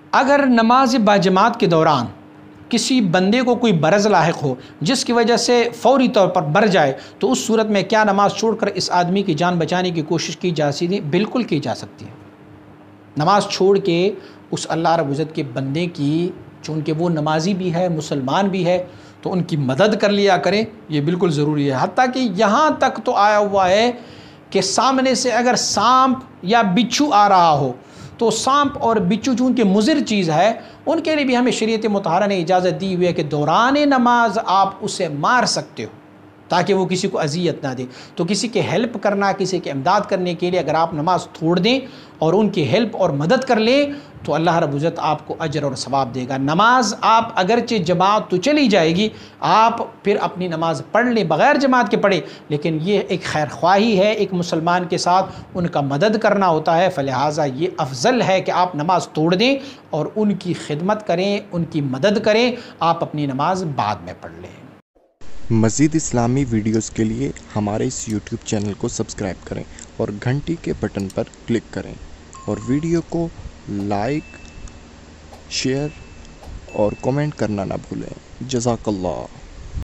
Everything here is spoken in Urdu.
اگر نماز باجماعت کے دوران کسی بندے کو کوئی برض لاحق ہو جس کی وجہ سے فوری طور پر مر جائے تو اس صورت میں کیا نماز چھوڑ کر اس آدمی کی جان بچانے کی کوشش کی جا سکتی ہے؟ بالکل کی جا سکتی ہے۔ نماز چھوڑ کے اس اللہ رب العزت کے بندے کی، چونکہ وہ نمازی بھی ہے، مسلمان بھی ہے، تو ان کی مدد کر لیا کریں، یہ بالکل ضروری ہے۔ حتیٰ کہ یہاں تک تو آیا ہوا ہے کہ سامنے سے اگر سانپ یا بچھو آ رہا ہو تو سانپ اور بچھو چونکہ مضر چیز ہے، ان کے لیے بھی ہمیں شریعت مطہرہ نے اجازت دی ہوئی ہے کہ دوران نماز آپ اسے مار سکتے ہو تاکہ وہ کسی کو اذیت نہ دے۔ تو کسی کے ہیلپ کرنا، کسی کی امداد کرنے کے لیے اگر آپ نماز چھوڑ دیں اور ان کی ہیلپ اور مدد کر لیں تو اللہ رب العزت آپ کو اجر اور ثواب دے گا۔ نماز آپ اگرچہ جماعت تو چلی جائے گی، آپ پھر اپنی نماز پڑھ لیں، بغیر جماعت کے پڑھیں، لیکن یہ ایک خیر خواہی ہے، ایک مسلمان کے ساتھ ان کا مدد کرنا ہوتا ہے، فلہٰذا یہ افضل ہے کہ آپ نماز توڑ دیں اور ان کی خدمت کریں، ان کی مدد کریں، آپ اپنی نماز بعد میں پڑھ لیں۔ مزید اسلامی ویڈیوز کے لیے ہمارے اس یوٹیوب چینل کو سبسکرائب کریں اور گھنٹی کے بٹن پر کلک کریں اور ویڈیو کو لائک، شیئر اور کمنٹ کرنا نہ بھولیں۔ جزاک اللہ۔